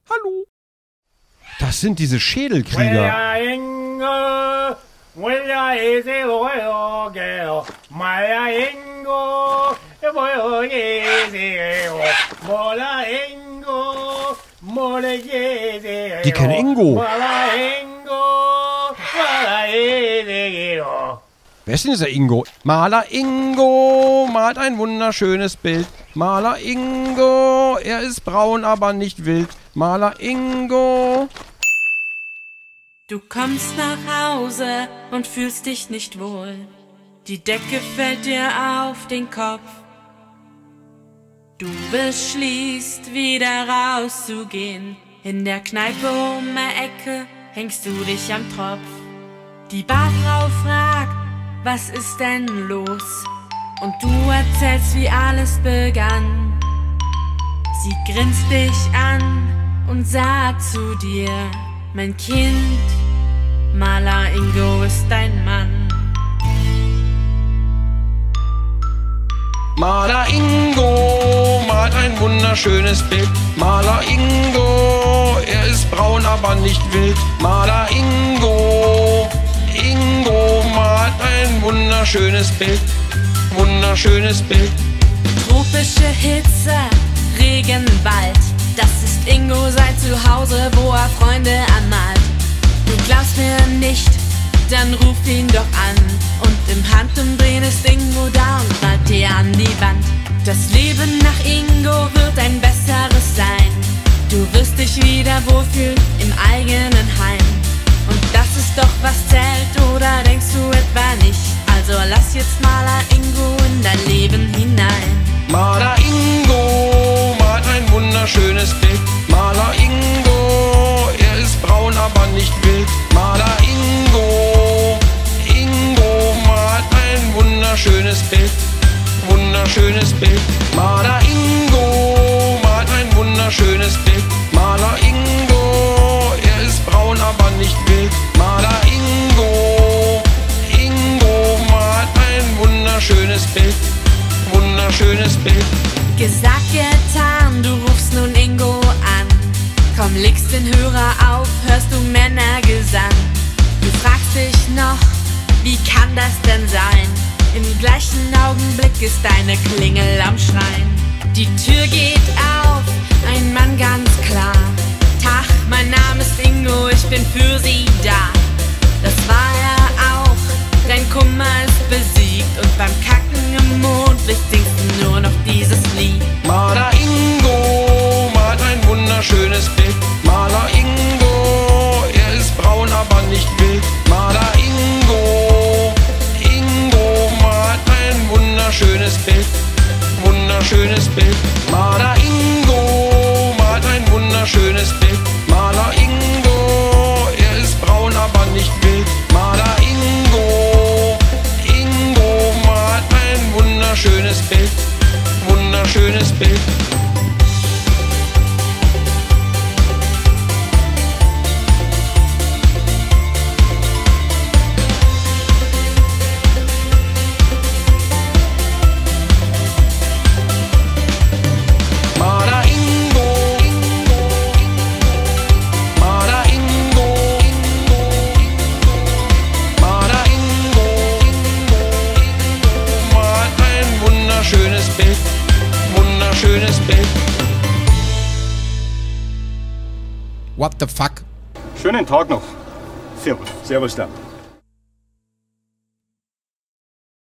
Hallo. Das sind diese Schädelkrieger. Die kennen Ingo. Wer ist denn dieser Ingo? Maler Ingo malt ein wunderschönes Bild. Maler Ingo, er ist braun, aber nicht wild. Maler Ingo. Du kommst nach Hause und fühlst dich nicht wohl. Die Decke fällt dir auf den Kopf. Du beschließt, wieder rauszugehen. In der Kneipe um die Ecke hängst du dich am Tropf. Die Barfrau fragt, was ist denn los? Und du erzählst, wie alles begann. Sie grinst dich an und sagt zu dir: Mein Kind, Maler Ingo ist dein Mann. Maler Ingo malt ein wunderschönes Bild. Maler Ingo, er ist braun, aber nicht wild. Maler Ingo, Ingo malt ein wunderschönes Bild. Wunderschönes Bild. Tropische Hitze, Regen, Wald. Das ist Ingo sein Zuhause, wo er Freunde anmalt. Du glaubst mir nicht, dann ruf ihn doch an. Und im Handumdrehen ist Ingo da und malt dir an die Wand. Das Leben nach Ingo wird ein besseres sein. Du wirst dich wieder wohlfühlen im eigenen Heim. Und das ist doch was zählt, oder denkst du etwa nicht? Also lass jetzt Maler Ingo in dein Leben hinein. Maler Ingo malt ein wunderschönes Bild. Maler Ingo, er ist braun, aber nicht wild. Maler Ingo, Ingo malt ein wunderschönes Bild. Wunderschönes Bild. Maler Ingo malt ein wunderschönes Bild. Maler Ingo, er ist braun, aber nicht wild. Maler Ingo, Ingo malt ein wunderschönes Bild. Wunderschönes Bild. Gesagt, getan, du rufst nun Ingo an. Komm, legst den Hörer auf, hörst du Männergesang. Du fragst dich noch, wie kann das denn sein? Im gleichen Augenblick ist deine Klingel am Schrein. Die Tür geht auf, ein Mann ganz klar. Tag, mein Name ist Ingo, ich bin für Sie da. Das war er auch, dein Kummer ist besiegt. Und beim Kacken im Mondlicht singst du nur noch dieses Lied. Maler Ingo malt ein wunderschönes Bild. Maler Ingo, er ist braun, aber nicht wild. Maler Ingo, Ingo malt ein wunderschönes Bild. Wunderschönes Bild. Maler Ingo malt ein wunderschönes Bild. Maler Ingo, er ist braun, aber nicht wild. Maler Ingo, Ingo malt ein wunderschönes Bild. Wunderschönes Bild. Maler Ingo, Maler Ingo, Maler Ingo, malt ein wunderschönes Bild. Wunderschönes Bild. What the fuck? Schönen Tag noch. Servus. Servus dann.